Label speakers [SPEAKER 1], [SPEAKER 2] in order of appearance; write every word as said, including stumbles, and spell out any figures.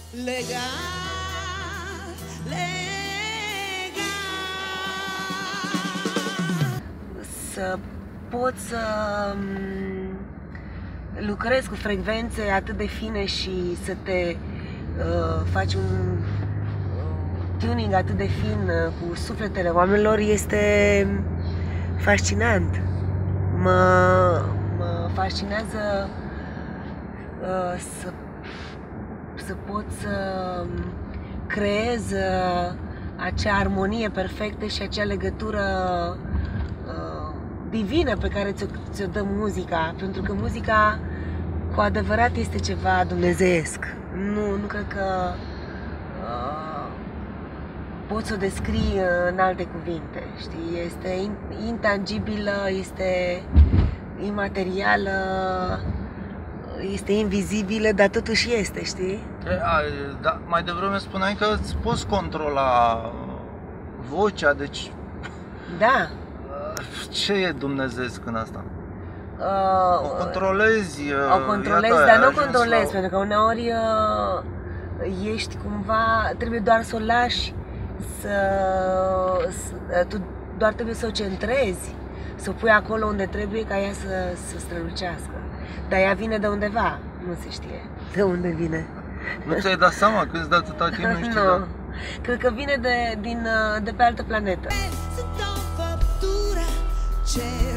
[SPEAKER 1] Legat, legat. Să poți să lucrezi cu frecvențe atât de fine și să te uh, faci un tuning atât de fin uh, cu sufletele oamenilor este fascinant. Mă, mă fascinează uh, să, să pot să creez uh, acea armonie perfectă și acea legătură uh, divină pe care ți-o, ți-o dă muzica, pentru că muzica cu adevărat este ceva dumnezeiesc. Nu, nu cred că uh, poți să o descrii în alte cuvinte, știi? Este intangibilă, este imaterială, este invizibilă, dar totuși este, știi?
[SPEAKER 2] Da, mai devreme spuneai că îți poți controla vocea, deci...
[SPEAKER 1] Da.
[SPEAKER 2] Ce e dumnezeiesc în asta?
[SPEAKER 1] Uh,
[SPEAKER 2] o controlezi,
[SPEAKER 1] o controlezi,
[SPEAKER 2] iată,
[SPEAKER 1] dar nu o controlezi,
[SPEAKER 2] la...
[SPEAKER 1] pentru că uneori uh, ești cumva, trebuie doar să o lași, să, să, tu doar trebuie să o centrezi, să o pui acolo unde trebuie ca ea să, să strălucească. Dar ea vine de undeva, nu se știe de unde vine.
[SPEAKER 2] Nu ți-ai dat seama că îți dă atâta timp, nu știi,
[SPEAKER 1] nu.
[SPEAKER 2] da?
[SPEAKER 1] Cred că vine de, din, de pe altă planetă.